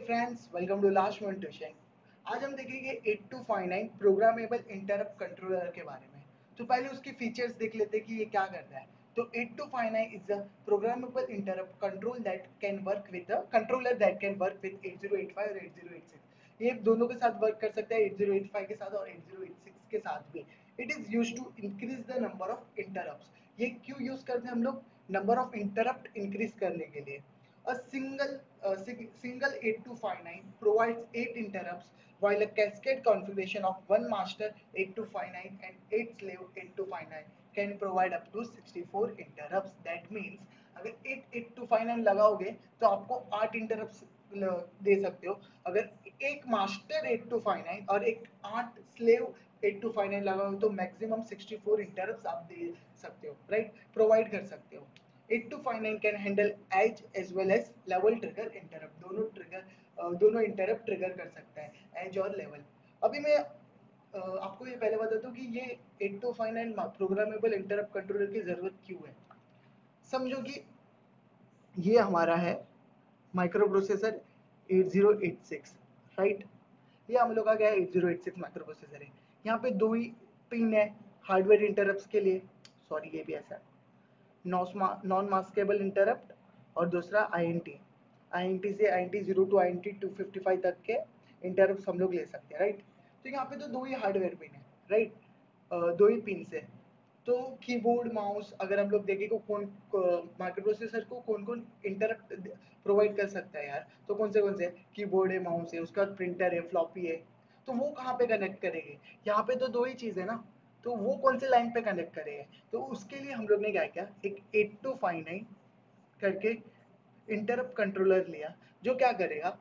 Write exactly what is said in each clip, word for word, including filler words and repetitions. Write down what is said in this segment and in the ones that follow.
Friends, welcome to last one tuition. आज हम देखेंगे eight two five nine programmable interrupt controller के बारे में। तो पहले उसकी फीचर्स देख लेते हैं कि ये क्या करता है। तो eight two five nine is a programmable interrupt control that can work with a controller that can work with eight zero eight five और एट ज़ीरो एट सिक्स। ये दोनों के साथ वर्क कर सकता है, एट ज़ीरो एट फाइव के साथ और एट ज़ीरो एट सिक्स के साथ भी। It is used to increase the number of interrupts. ये क्यों यूज करते हैं हम लोग? नंबर ऑफ इंटरप्ट इंक्रीज करने के लिए। A single uh, sig- single eight two five nine provides eight interrupts, while a cascade configuration of one master eight two five nine and eight slave eight two five nine can provide up to sixty-four interrupts. That means अगर eight eight two five nine लगाओगे तो आपको आठ interrupts दे सकते हो। अगर एक master eight two five nine और एक आठ slave eight two five nine लगाओगे तो मैक्सिमम sixty-four interrupts आप दे सकते हो, राइट, प्रोवाइड कर सकते हो। Eight two five nine can handle edge as well as level trigger interrupt। दोनों ट्रिगर दोनों इंटरप्ट ट्रिगर कर सकता है, एज और लेवल। अभी मैं uh, आपको ये पहले बताता हूँ कि ये eight two five nine programmable interrupt controller की जरूरत क्यों है। समझो कि ये हमारा है microprocessor eight zero eight six, right. ये हम लोग का क्या है, eight zero eight six microprocessor है। यहाँ पे दो ही पिन है हार्डवेयर इंटरप्ट्स के लिए। सॉरी, ये भी ऐसा है, नॉन मास्केबल इंटरप्ट और दूसरा I N T. I N T से I N T zero to I N T two fifty five तक के इंटरप्ट हम लोग ले सकते हैं, राइट। तो यहाँ पे तो दो ही हार्डवेयर पिन है, राइट, दो ही पिन से। तो कीबोर्ड माउस अगर हम लोग देखें को कौन माइक्रो प्रोसेसर को कौन कौन इंटरप्ट प्रोवाइड कर सकता है यार, तो कौन से कौन से कीबोर्ड है, माउस है, उसका प्रिंटर है, फ्लॉपी है। तो वो कहाँ पे कनेक्ट करेंगे? यहाँ पे तो दो ही चीज़ है ना, तो वो कौन से लाइन पे कनेक्ट करेंगे? तो उसके लिए हम लोग ने क्या किया, एक एट टू फाइव नाइन करके इंटरप्ट कंट्रोलर लिया, जो क्या करेगा,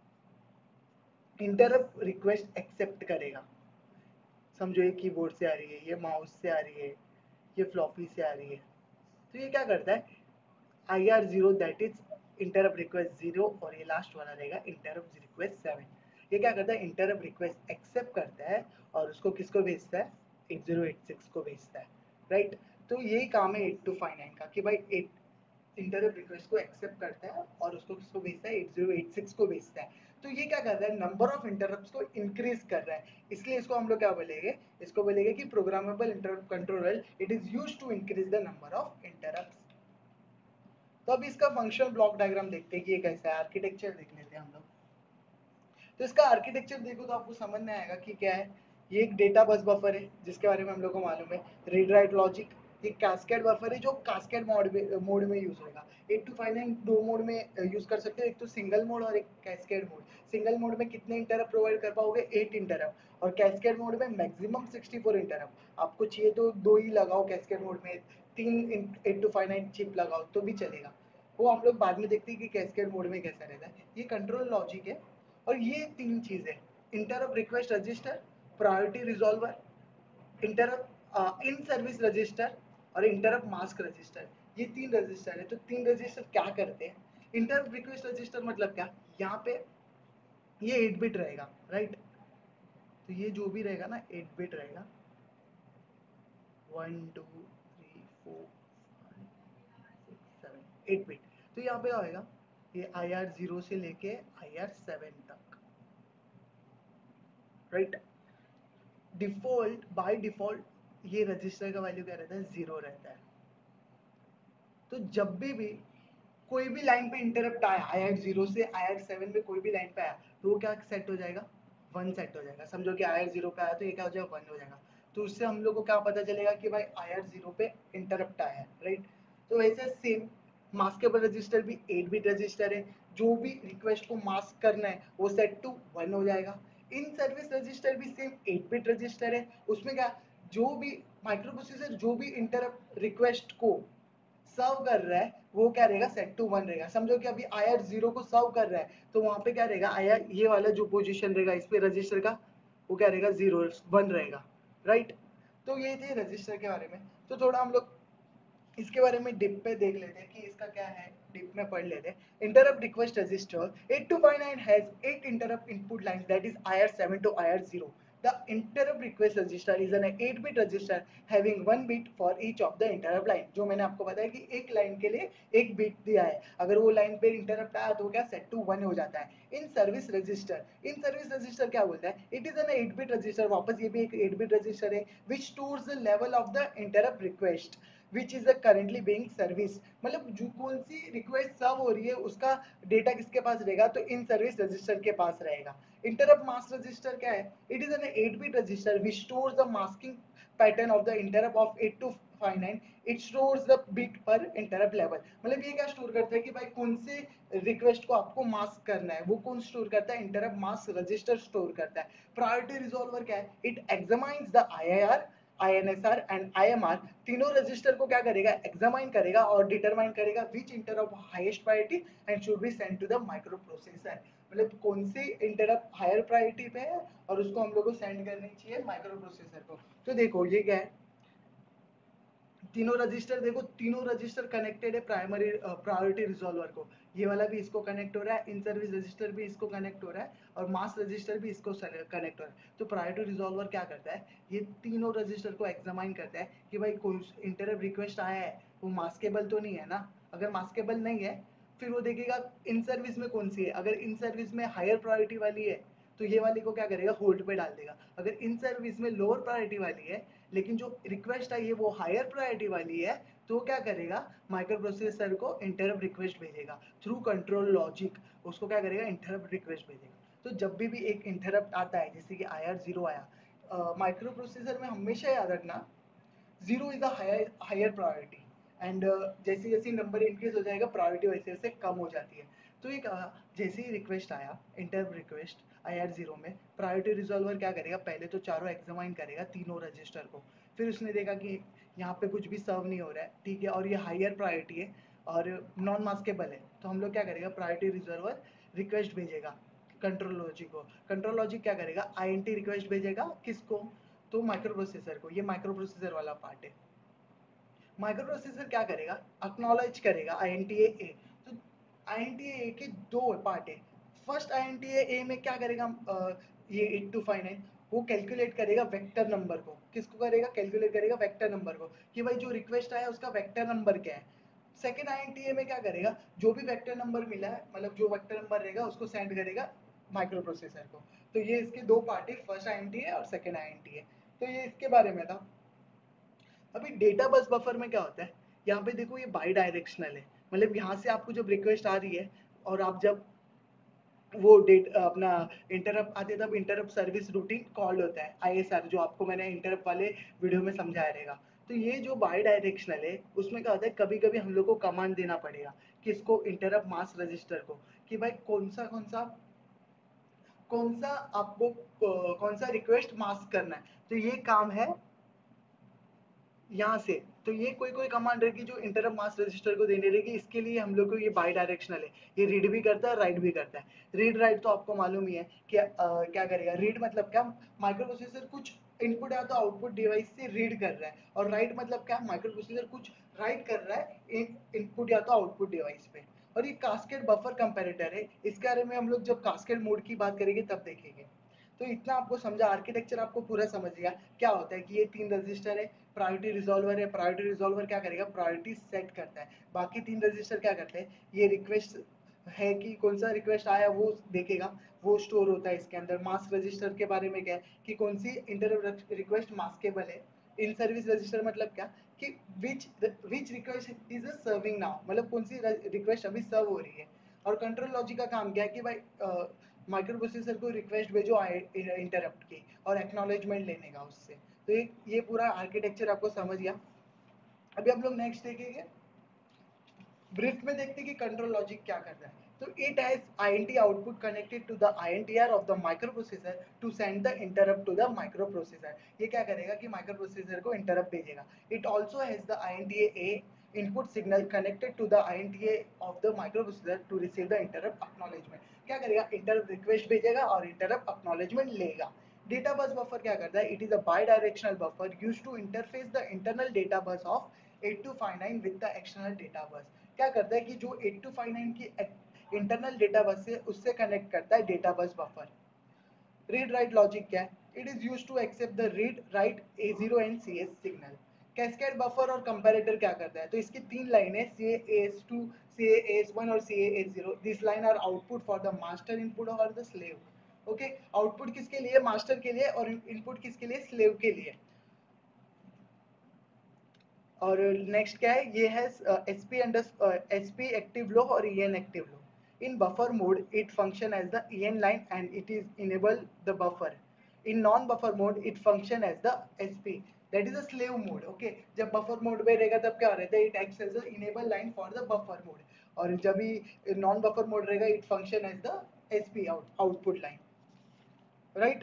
इंटरप्ट रिक्वेस्ट एक्सेप्ट करेगा। समझो ये कीबोर्ड से आ रही है, ये माउस से आ रही है, ये फ्लॉपी से आ रही है। तो ये क्या करता है, I R zero that is interrupt request zero, और ये लास्ट वाला रहेगा इंटरप्ट रिक्वेस्ट सेवन। ये क्या करता है, इंटरप्ट रिक्वेस्ट एक्सेप्ट करता है और उसको किसको भेजता है, एट ज़ीरो एट सिक्स को भेजता है, राइट। तो यही काम है एट टू फाइव नाइन का कि भाई एट इंटरप्ट रिक्वेस्ट को एक्सेप्ट करता है और उसको किसको भेजता है, एट ज़ीरो एट सिक्स को भेजता है। तो ये क्या कर रहा है, नंबर ऑफ इंटरप्ट्स को इंक्रीज कर रहा है। इसलिए इसको हम लोग क्या बोलेंगे, इसको बोलेंगे कि programmable interrupt controller it is used to increase the number of interrupts. तो अब इसका फंक्शनल ब्लॉक डायग्राम देखते हैं कि ये कैसा है, आर्किटेक्चर देख लेते हैं हम लोग। तो इसका आर्किटेक्चर देखो तो आपको समझ में आएगा कि क्या है। ये एक डेटा बस बफर है जिसके बारे में हम लोग को मालूम है, रीड राइट लॉजिक। ये कैस्केड बफर है जो कैस्केड मोड में मोड में यूज होगा। एट टू फाइव नाइन दो मोड में यूज कर सकते हो, एक तो सिंगल मोड और एक कैस्केड मोड। सिंगल मोड में कितने इंटरप्ट प्रोवाइड कर पाओगे, एट इंटरप्ट, और कैस्केड मोड में मैक्सिमम सिक्सटी फोर इंटरप्ट। आपको चाहिए तो दो ही लगाओ कैस्केड मोड में, तीन eight two five nine chip लगाओ तो भी चलेगा। वो हम लोग बाद में देखते हैं कि कैस्केड मोड में कैसा रहता है। ये कंट्रोल लॉजिक है। और ये तीन चीजें, interrupt request register, priority resolver, interrupt in service register और इंटरप्ट मास्क रजिस्टर, ये तीन रजिस्टर है। तो तीन रजिस्टर क्या करते हैं, इंटरप्ट रिक्वेस्ट रजिस्टर मतलब क्या, यहाँ पे ये एट बिट रहेगा, राइट। तो ये जो भी रहेगा ना एट बिट रहेगा, one two three four six seven eight bit. तो यहाँ पे आएगा ये आई आर जीरो से लेके आई आर सेवन तक, राइट। डिफॉल्ट बाय डिफॉल्ट ये रजिस्टर का वैल्यू क्या रहता है, जीरो रहता है। तो जब भी भी कोई भी लाइन पे इंटरप्ट आया, आई आर जीरो से आई आर सेवन में कोई भी लाइन पे आया, तो वो क्या सेट हो जाएगा, वन सेट हो जाएगा। समझो कि आई आर जीरो पे आया तो ये क्या हो जाएगा, वन हो जाएगा। तो उससे हम लोग को क्या पता चलेगा कि भाई आई आर जीरो पे इंटरप्ट आया है, राइट। तो वैसे सेम मास्केबल रजिस्टर भी एट बिट रजिस्टर है, जो भी रिक्वेस्ट को मास्क करना है वो सेट टू वन हो जाएगा। इन सर्विस रजिस्टर भी सेम एट बिट रजिस्टर है, उसमें क्या, जो भी माइक्रो प्रोसेसर जो भी इंटरप्ट रिक्वेस्ट को सर्व कर रहा है वो क्या रहेगा, सेट टू वन रहेगा। समझो कि अभी आई आर जीरो को सर्व कर रहा है तो वहां पे क्या रहेगा, आई आर ये वाला जो पोजीशन रहेगा इस पे रजिस्टर का, वो क्या रहेगा, जीरो वन रहेगा, राइट। तो ये थे रजिस्टर के बारे में। तो थोड़ा हम लोग इसके बारे में डिप पे देख लेते हैं कि इसका क्या है, डिप में पढ़ लेते हैं। Interrupt request register eight two five nine has eight interrupt input lines that is I R seven to I R zero. The interrupt request register is an eight bit register having one bit for each of the interrupt line. जो मैंने आपको बताया कि एक line के लिए एक bit दिया है, अगर वो लाइन पे इंटरप्ट आया तो क्या सेट टू वन हो जाता है. In service register, in service register क्या बोलता है, it is an eight bit register, वापस ये भी एक एट बिट रजिस्टर है, which stores the level of the interrupt request which is currently being service. मतलब जो कौन सी रिक्वेस्ट सर्व हो रही है उसका डेटा किसके पास रहेगा, तो इन सर्विस रजिस्टर के पास रहेगा. इंटरप्ट मास्क रजिस्टर क्या है, it is an eight bit register which stores the masking pattern of the interrupt of eight two five nine. It stores the bit per interrupt level. मतलब ये क्या store करता है कि भाई कौन से रिक्वेस्ट को आपको मास्क करना है, वो कौन स्टोर करता है, इंटरप्ट मास्क रजिस्टर स्टोर करता है. प्रायोरिटी रिजॉल्वर क्या है, it examines the I I R, I N S R and I M R, तीनों रजिस्टर को क्या करेगा, एग्जामाइन करेगा और डिटरमाइन करेगा which interrupt highest priority and should be send to the microprocessor. मतलब कौन सी इंटरप्ट हायर प्रायोरिटी पे है और उसको हम लोग को सेंड करनी चाहिए माइक्रो प्रोसेसर को. तो देखो ये क्या है, तीनों रजिस्टर, देखो तीनों रजिस्टर कनेक्टेड है प्राइमरी प्रायोरिटी रिजॉल्वर को. ये वाला भी इसको कनेक्ट हो रहा है, इन सर्विस रजिस्टर भी इसको कनेक्ट हो रहा है और मास रजिस्टर भी इसको कनेक्ट हो रहा है. तो प्रायोरिटी रिजॉल्वर क्या करता है, ये तीनों रजिस्टर को एग्जामाइन करता है कि भाई कोई इंटरप्ट रिक्वेस्ट आया है वो मास्केबल तो नहीं है ना. अगर मास्केबल नहीं है फिर वो देखेगा इन सर्विस में कौन सी है, अगर इन सर्विस में हायर प्रायोरिटी वाली है तो ये वाली को क्या करेगा, होल्ड पे डाल देगा. अगर इन सर्विस में लोअर प्रायोरिटी वाली है लेकिन जो रिक्वेस्ट आई है वो हायर प्रायोरिटी वाली है तो वो क्या करेगा, माइक्रो प्रोसेसर को इंटरप्ट रिक्वेस्ट भेजेगा थ्रू कंट्रोल लॉजिक. उसको क्या करेगा, इंटरप्ट रिक्वेस्ट भेजेगा. तो जब भी भी एक इंटरप्ट आता है जैसे कि आई आर जीरो आया, माइक्रो प्रोसेसर में हमेशा याद रखना zero is the higher higher priority and जैसे जैसे नंबर इंक्रीज हो जाएगा प्रायोरिटी वैसे वैसे कम हो जाती है. तो एक uh, जैसे ही रिक्वेस्ट आया interrupt request I R zero में, प्रायोरिटी रिजॉल्वर क्या करेगा, पहले तो चारों एग्जामाइन करेगा तीनों रजिस्टर को. फिर उसने देखा कि यहाँ पे कुछ भी सर्व नहीं हो रहा है, ठीक है, और ये हायर प्रायोरिटी है और नॉन मास्केबल है, तो हम लोग क्या करेगा, प्रायोरिटी रिजॉल्वर रिक्वेस्ट भेजेगा कंट्रोल लॉजिक को. कंट्रोल लॉजिक क्या करेगा, आई एन टी रिक्वेस्ट भेजेगा किसको, तो माइक्रो प्रोसेसर को. ये माइक्रो प्रोसेसर वाला पार्ट है. माइक्रो प्रोसेसर क्या करेगा, अक्नॉलेज करेगा आई एन टी ए. तो आई एन टी ए के दो पार्ट है. First I N T A में क्या करेगा, uh, ये एट टू फाइव नाइन वो कैलकुलेट करेगा वेक्टर नंबर को. किसको करेगा, कैलकुलेट करेगा वेक्टर नंबर को कि भाई जो रिक्वेस्ट आया उसका वेक्टर नंबर क्या है. Second I N T A में क्या करेगा, जो भी वेक्टर नंबर मिला है मतलब जो वेक्टर नंबर रहेगा उसको सेंड करेगा माइक्रो प्रोसेसर को. तो ये इसके दो पार्ट है, first I N T A और second I N T A. तो ये इसके बारे में था. अभी डेटा बस बफर में क्या होता है, यहाँ पे देखो ये बाई डायरेक्शनल है. मतलब यहाँ से आपको जब रिक्वेस्ट आ रही है और आप जब वो डेट अपना इंटरप्ट आते तब इंटरप्ट सर्विस रूटीन कॉल होता है आई एस आर, जो आपको मैंने इंटरप्ट वाले वीडियो में समझाया रहेगा. तो ये जो बाई डायरेक्शनल है उसमें क्या होता है, कभी कभी हम लोग को कमांड देना पड़ेगा किसको, इंटरप्ट मास रजिस्टर को, कि भाई कौन सा कौन सा कौन सा आपको कौन सा रिक्वेस्ट मास्क करना है. तो ये काम है यहाँ से. तो ये कोई कोई कमांड रहेगी जो इंटरप्ट मास्क रजिस्टर को देने रहेगी. इसके लिए हम लोग को ये बाई डायरेक्शनल है, ये रीड भी करता है राइट भी करता है. रीड राइट तो आपको मालूम ही है कि आ, क्या करेगा. रीड मतलब क्या, माइक्रो प्रोसेसर कुछ इनपुट या तो आउटपुट डिवाइस से रीड कर रहा है, और राइट मतलब क्या, माइक्रो प्रोसेसर कुछ राइट कर रहा है इन इनपुट या तो आउटपुट डिवाइस पे. और ये कास्केड बफर कंपेरेटर है, इसके बारे में हम लोग जब कास्केड मोड की बात करेंगे तब देखेंगे. तो इतना आपको समझा, आर्किटेक्चर आपको पूरा समझ गया क्या होता है कि ये तीन रजिस्टर है, प्रायोरिटी रिजॉल्वर है. प्रायोरिटी रिजॉल्वर क्या करेगा, प्रायोरिटी सेट करता है. बाकी तीन रजिस्टर क्या करते हैं, ये रिक्वेस्ट है कि कौन सा रिक्वेस्ट आया वो देखेगा, वो स्टोर होता है इसके अंदर. मास्क रजिस्टर के बारे में क्या है कि कौन सी इंटरप्ट रिक्वेस्ट मास्केबल है. इन सर्विस रजिस्टर मतलब क्या कि which which request is serving now, मतलब कौन सी रिक्वेस्ट अभी सर्व हो रही है. और कंट्रोल लॉजिक का काम क्या है कि भाई माइक्रो प्रोसेसर को रिक्वेस्ट भेजो इंटरप्ट की और एक्नॉलेजमेंट लेने का उससे. तो ये ये पूरा आर्किटेक्चर आपको समझ गया. अभी हम लोग नेक्स्ट देखेंगे, ब्रीफ में देखते हैं कि कंट्रोल लॉजिक क्या करता है. तो it has I N T output connected to the I N T R of the microprocessor to send the interrupt to the microprocessor. ये क्या करेगा कि माइक्रो प्रोसेसर को इंटरप्ट भेजेगा. It also has the I N T A input signal connected to the I N T A of the microprocessor to receive the interrupt acknowledgement. क्या करेगा, interrupt request भेजेगा और interrupt acknowledgement लेगा. Data bus buffer क्या करता है, it is a bidirectional buffer used to interface the internal data bus of eight two five nine with the external data bus. क्या करता है कि जो एट टू फाइव नाइन की इंटरनल डेटा बस है उससे कनेक्ट करता है data bus buffer. Read write logic क्या है, it is used to accept the read write A zero and C S signal. Cascade buffer और कंपैरेटर क्या करता है, तो इसकी तीन लाइनें C A S two, C A S one और C A S zero. This line are output for the master input और द स्लेव। ओके, आउटपुट किसके लिए, मास्टर के लिए, और इनपुट किसके लिए, स्लेव के लिए। और नेक्स्ट क्या है, ये है S P under S P active low और E N active low. In buffer mode it function as the E N line and it is enable the buffer. In non buffer mode it function as the S P, that is a slave mode. Okay, जब buffer mode में रहेगा तब क्या रहता है, it acts as the enable line for the buffer mode, और जब भी नॉन बफर मोड रहेगा it function as the S P output line, right.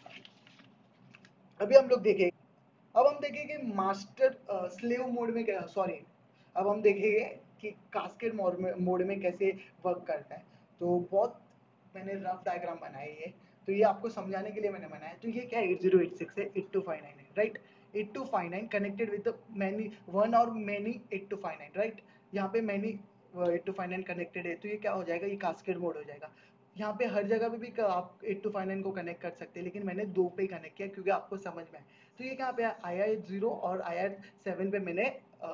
अभी हम लोग देखेंगे, अब हम देखेंगे मास्टर स्लेव मोड में क्या, सॉरी, अब हम देखेंगे कि कास्केड मोड में मोड में कैसे वर्क करता है। तो बहुत मैंने रफ डायग्राम बनाया है, तो ये आपको समझाने के लिए मैंने बनाया। तो ये क्या है, एट ज़ीरो एट सिक्स है, एट टू फाइव नाइन है, right. Eight two five nine connected with many one और many eight two five nine, right. यहाँ पे many eight two five nine connected है, तो ये क्या हो जाएगा, ये कास्केड मोड हो जाएगा। यहाँ पे हर जगह पे भी आप एट टू फाइव नाइन को कनेक्ट कर सकते हैं, लेकिन मैंने दो पे ही कनेक्ट किया क्योंकि आपको समझ में आए। तो ये कहाँ पे आई आर जीरो और आई आर सेवन पे मैंने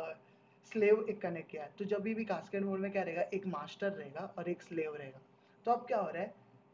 स्लेव एक कनेक्ट किया है। तो जब भी, भी कास्केड मोड में क्या रहेगा, एक मास्टर रहेगा और एक स्लेव रहेगा। तो अब क्या हो रहा है,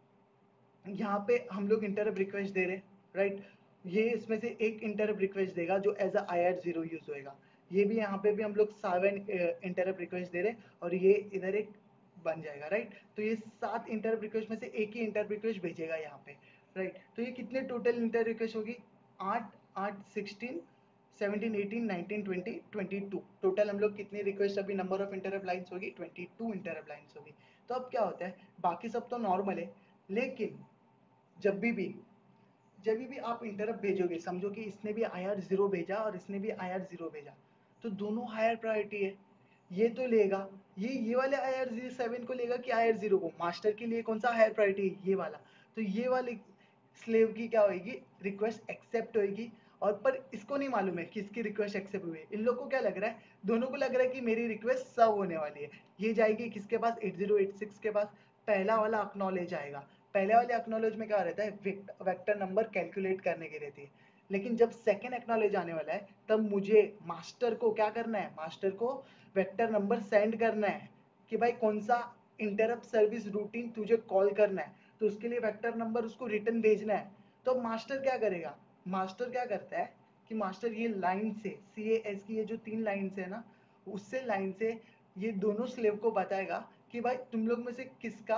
यहाँ पे हम लोग इंटरप्ट रिक्वेस्ट दे रहे हैं, राइट। ये इसमें से एक इंटरप्ट रिक्वेस्ट देगा जो as a I R zero use होएगा। ये भी यहाँ पे भी हम लोग सेवन इंटरप्ट रिक्वेस्ट दे रहे हैं और ये इधर एक बन जाएगा, राइट। तो ये सात इंटरप्ट रिक्वेस्ट में से एक ही इंटरप्ट रिक्वेस्ट भेजेगा यहाँ पे, राइट। तो ये कितने टोटल इंटरप्ट रिक्वेस्ट होगी, आठ आठ sixteen seventeen eighteen nineteen twenty twenty two. Total हम लोग कितनी रिक्वेस्ट, अभी नंबर ऑफ इंटरप्ट लाइन्स होगी ट्वेंटी टू इंटरप्ट लाइन्स होगी। तो अब क्या होता है, बाकी सब तो नॉर्मल है, लेकिन जब भी भी जब भी आप इंटरप्ट भेजोगे, समझो कि इसने भी आई आर जीरो भेजा और इसने भी आई आर जीरो भेजा, तो दोनों हायर प्रायोरिटी है। ये तो लेगा, ये ये वाले आई आर सेवन को लेगा कि आई आर जीरो को। मास्टर के लिए कौन सा हायर प्रायोरिटी है, ये वाला। तो ये वाले स्लेव की क्या होगी, रिक्वेस्ट एक्सेप्ट होगी। और पर इसको नहीं मालूम है कि इसकी रिक्वेस्ट एक्सेप्ट हुई है। इन लोगों को क्या लग रहा है, दोनों को लग रहा है कि मेरी रिक्वेस्ट सर्व होने वाली है। ये जाएगी किसके पास, एट ज़ीरो एट सिक्स के पास। पहला वाला अक्नॉलेज आएगा। पहले वाले अक्नॉलेज में क्या रहता है, वेक्टर नंबर कैलकुलेट करने की रहती है। लेकिन जब सेकेंड एक्नॉलेज आने वाला है, तब मुझे मास्टर को क्या करना है, मास्टर को वेक्टर नंबर सेंड करना है कि भाई कौन सा इंटरप्ट सर्विस रूटीन तुझे कॉल करना है। तो उसके लिए वेक्टर नंबर उसको रिटर्न भेजना है। तो मास्टर क्या करेगा, मास्टर क्या करता है कि मास्टर ये लाइन से, सी ए एस की ये जो तीन लाइन है ना, उससे लाइन से ये दोनों स्लेव को बताएगा कि भाई तुम लोग में से किसका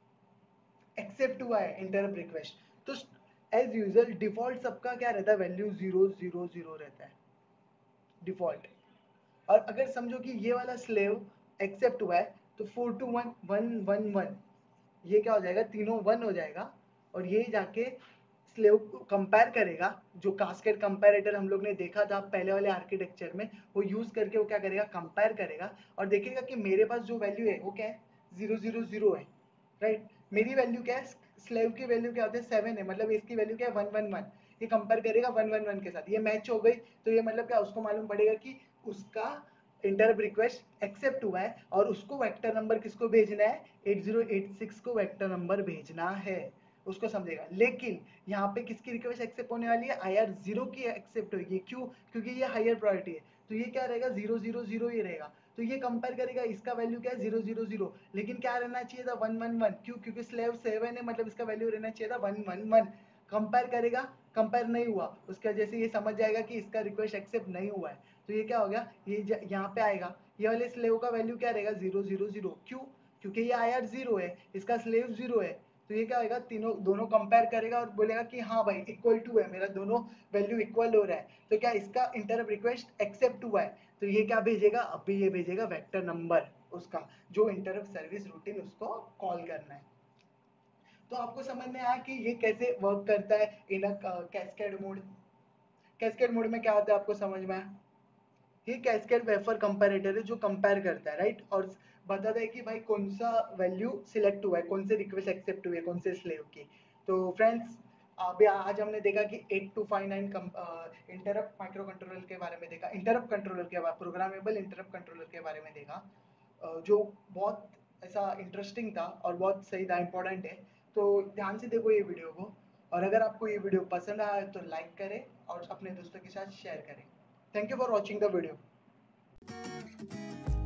एक्सेप्ट हुआ है इंटरप्ट रिक्वेस्ट। तो एज यूजल डिफॉल्ट सबका क्या रहता है, वैल्यू जीरो जीरो जीरो रहता है डिफॉल्ट। और अगर समझो कि ये वाला स्लेव एक्सेप्ट हुआ है, तो four two one one one one, ये क्या हो जाएगा, तीनों वन हो जाएगा। और ये जाके स्लेव को कंपेयर करेगा, जो कास्केड कंपैरेटर हम लोग ने देखा था पहले वाले आर्किटेक्चर में, वो यूज करके वो क्या करेगा, कंपेयर करेगा और देखेगा कि मेरे पास जो वैल्यू है वो क्या है, जीरो जीरो जीरो है, राइट। मेरी वैल्यू क्या है, स्लेव की वैल्यू क्या होती है, सेवन है, मतलब इसकी वैल्यू क्या है, वन वन वन। ये कंपेयर करेगा वन वन वन के साथ, ये मैच हो गई। तो ये मतलब क्या, उसको मालूम पड़ेगा कि उसका इंटरप्ट रिक्वेस्ट एक्सेप्ट हुआ है और उसको वेक्टर नंबर किसको भेजना है, एट ज़ीरो एट सिक्स को वेक्टर नंबर भेजना है, उसको समझेगा। लेकिन यहाँ पे किसकी रिक्वेस्ट एक्सेप्ट होने वाली है, आई आर जीरो की एक्सेप्ट होगी। क्यों, क्योंकि ये हायर प्रायोरिटी है। तो ये क्या रहेगा, जीरो जीरो जीरो ही रहेगा। तो ये कंपेयर करेगा, इसका वैल्यू क्या है, जीरो जीरो जीरो, लेकिन क्या रहना चाहिए था, वन वन वन। क्यों, क्योंकि स्लेव सेवन है, मतलब इसका वैल्यू रहना चाहिए था वन वन वन। कंपेयर करेगा, कंपेयर नहीं हुआ, उसका वजह से ये समझ जाएगा कि इसका रिक्वेस्ट एक्सेप्ट नहीं हुआ है। तो ये क्या हो गया, ये यहाँ पे आएगा, ये वाले स्लेव का वैल्यू क्या रहेगा, जीरो जीरो जीरो। क्यों, क्योंकि ये आई आर जीरो है, इसका स्लेव जीरो है। तो ये क्या होगा, तीनों दोनों कंपेयर करेगा और बोलेगा कि हाँ भाई इक्वल टू है, मेरा दोनों वैल्यू इक्वल हो रहा है। तो क्या इसका इंटरप्ट रिक्वेस्ट एक्सेप्ट हुआ है। तो ये क्या भेजेगा, अभी ये भेजेगा वेक्टर नंबर उसका, जो इंटरप्ट सर्विस रूटीन उसको कॉल करना है। तो आपको समझ में आया कि ये कैसे वर्क करता है in a cascade mode. Cascade mode में क्या होता है, आपको समझ में आया। ये कैस्केड वेफर कंपैरेटर है जो कंपेयर करता है, राइट, और बताता है कि भाई कौन सा वैल्यू सिलेक्ट हुआ है, कौन से रिक्वेस्ट एक्सेप्ट हुई है, कौन से स्लेव की। तो फ्रेंड्स, अभी आज हमने देखा कि eight two five nine interrupt micro controller के बारे में देखा, इंटरप्ट कंट्रोलर के बारे, प्रोग्रामेबल इंटरप्ट कंट्रोलर के बारे में देखा, अ, जो बहुत ऐसा इंटरेस्टिंग था और बहुत सही था, इंपॉर्टेंट है। तो ध्यान से देखो ये वीडियो को, और अगर आपको ये वीडियो पसंद आया तो लाइक करें और अपने दोस्तों के साथ शेयर करें। Thank you for watching the video.